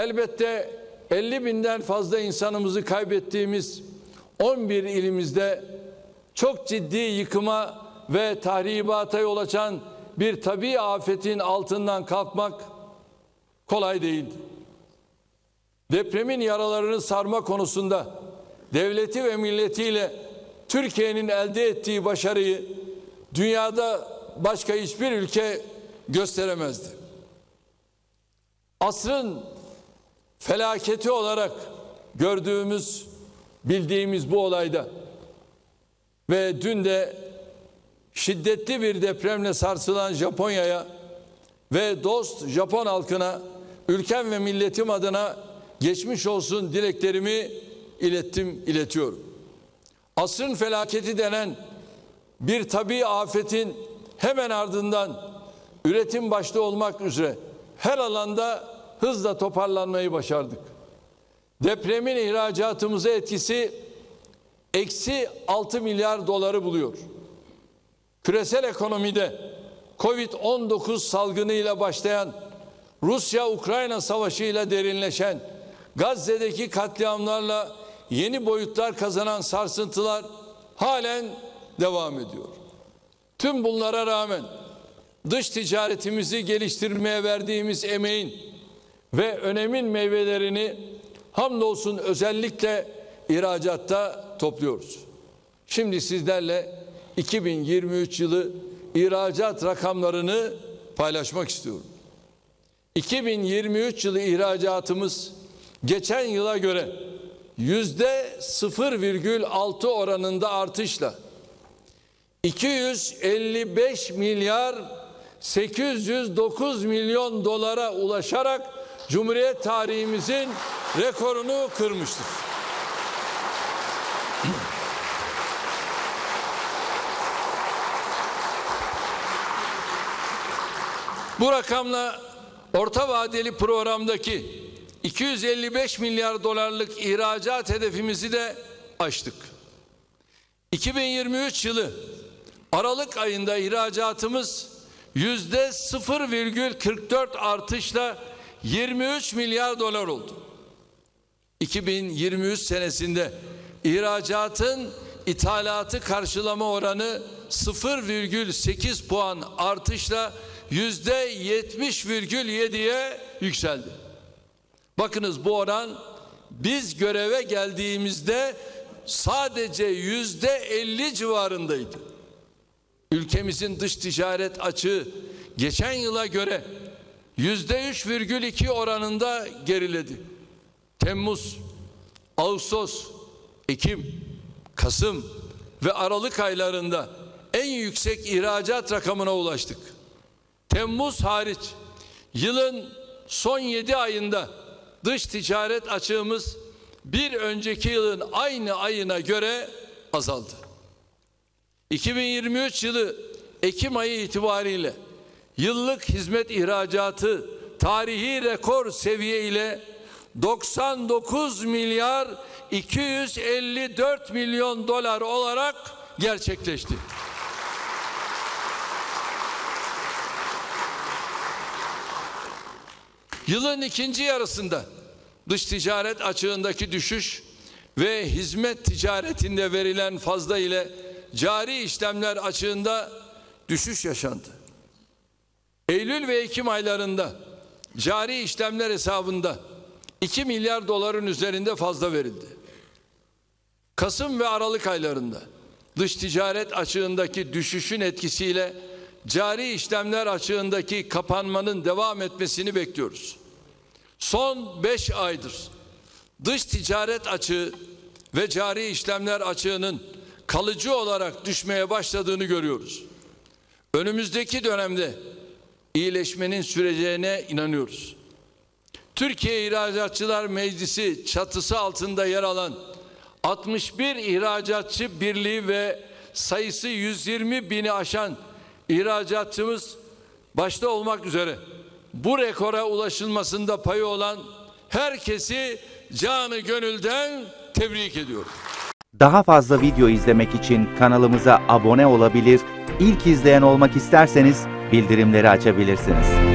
Elbette 50 binden fazla insanımızı kaybettiğimiz 11 ilimizde çok ciddi yıkıma ve tahribata yol açan bir tabii afetin altından kalkmak kolay değildi. Depremin yaralarını sarma konusunda devleti ve milletiyle Türkiye'nin elde ettiği başarıyı dünyada başka hiçbir ülke gösteremezdi. Asrın felaketi olarak gördüğümüz, bildiğimiz bu olayda ve dün de şiddetli bir depremle sarsılan Japonya'ya ve dost Japon halkına ülkem ve milletim adına geçmiş olsun dileklerimi iletiyorum. Asrın felaketi denen bir tabii afetin hemen ardından üretim başta olmak üzere her alanda hızla toparlanmayı başardık. Depremin ihracatımıza etkisi eksi 6 milyar doları buluyor. Küresel ekonomide Covid-19 salgınıyla başlayan, Rusya-Ukrayna savaşıyla derinleşen, Gazze'deki katliamlarla yeni boyutlar kazanan sarsıntılar halen devam ediyor. Tüm bunlara rağmen dış ticaretimizi geliştirmeye verdiğimiz emeğin ve önemin meyvelerini hamdolsun özellikle ihracatta topluyoruz. Şimdi sizlerle 2023 yılı ihracat rakamlarını paylaşmak istiyorum. 2023 yılı ihracatımız geçen yıla göre %0,6 oranında artışla 255 milyar 809 milyon dolara ulaşarak Cumhuriyet tarihimizin rekorunu kırmıştır. Bu rakamla orta vadeli programdaki 255 milyar dolarlık ihracat hedefimizi de aştık. 2023 yılı Aralık ayında ihracatımız %0,44 artışla 23 milyar dolar oldu. 2023 senesinde ihracatın ithalatı karşılama oranı 0,8 puan artışla %70,7'ye yükseldi. Bakınız bu oran biz göreve geldiğimizde sadece %50 civarındaydı. Ülkemizin dış ticaret açığı geçen yıla göre %3,2 oranında geriledi. Temmuz, Ağustos, Ekim, Kasım ve Aralık aylarında en yüksek ihracat rakamına ulaştık. Temmuz hariç yılın son 7 ayında dış ticaret açığımız bir önceki yılın aynı ayına göre azaldı. 2023 yılı Ekim ayı itibariyle yıllık hizmet ihracatı tarihi rekor seviye ile 99 milyar 254 milyon dolar olarak gerçekleşti. Yılın ikinci yarısında dış ticaret açığındaki düşüş ve hizmet ticaretinde verilen fazla ile cari işlemler açığında düşüş yaşandı. Eylül ve Ekim aylarında cari işlemler hesabında 2 milyar doların üzerinde fazla verildi. Kasım ve Aralık aylarında dış ticaret açığındaki düşüşün etkisiyle cari işlemler açığındaki kapanmanın devam etmesini bekliyoruz. Son 5 aydır dış ticaret açığı ve cari işlemler açığının kalıcı olarak düşmeye başladığını görüyoruz. Önümüzdeki dönemde iyileşmenin süreceğine inanıyoruz. Türkiye İhracatçılar Meclisi çatısı altında yer alan 61 ihracatçı birliği ve sayısı 120 bini aşan ihracatçımız başta olmak üzere bu rekora ulaşılmasında payı olan herkesi canı gönülden tebrik ediyorum. Daha fazla video izlemek için kanalımıza abone olabilir, ilk izleyen olmak isterseniz bildirimleri açabilirsiniz.